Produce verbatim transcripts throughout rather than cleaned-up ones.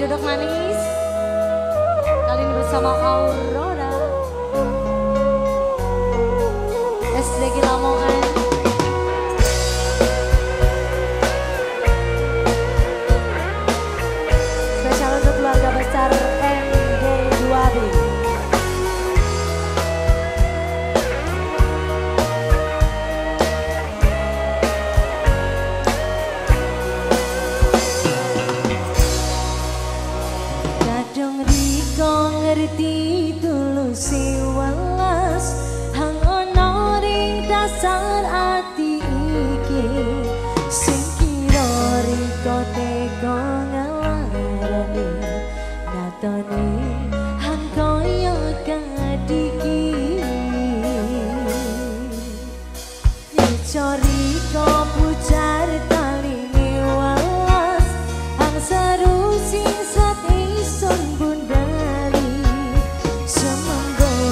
duduk manis. Kali ini bersama Aurora S D G Lamongan. Spesial untuk keluarga besar M G dua B. Kadung riko ngerti tulusi welas hang ono ring dasar ati iki sing kira riko teko ngalarani natoni hang koyo kadiki nyecori ko pujar taline welas hang seru sing sate sun bundari semanggo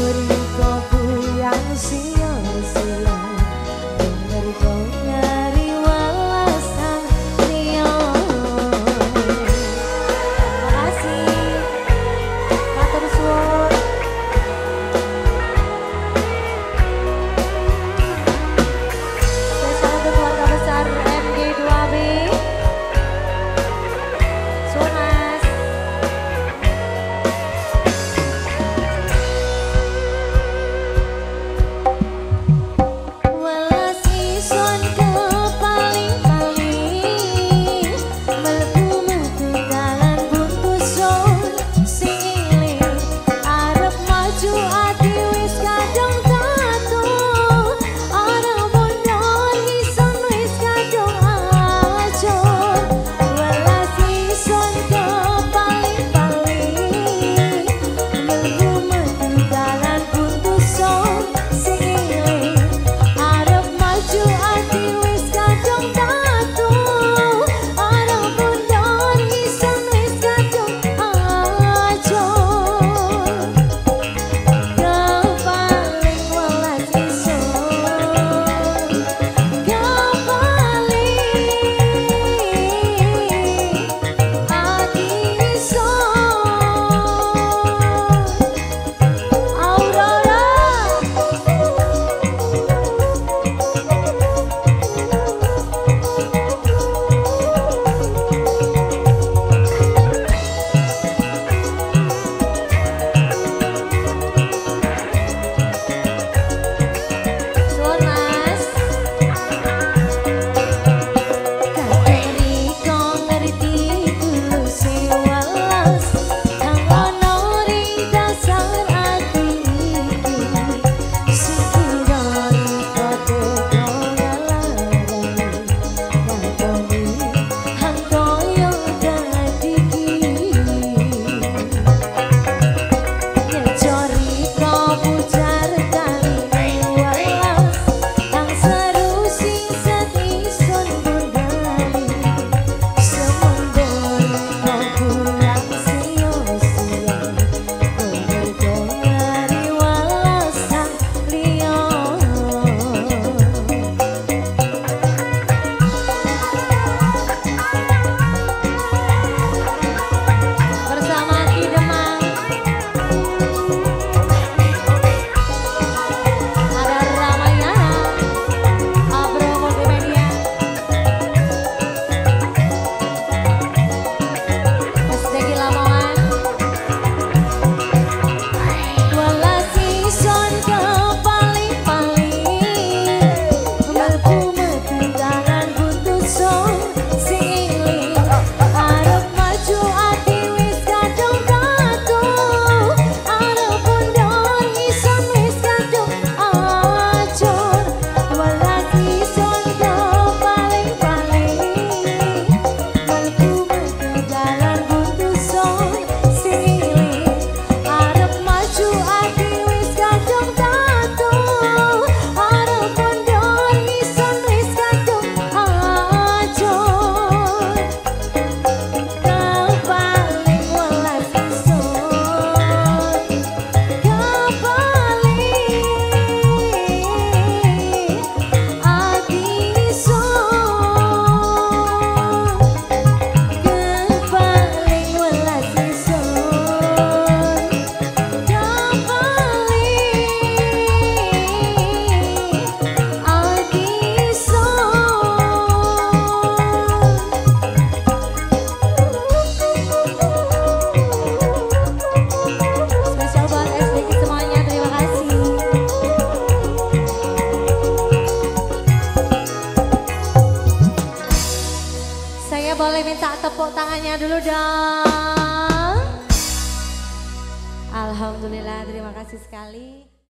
boleh minta tepuk tangannya dulu dong. Alhamdulillah, terima kasih sekali.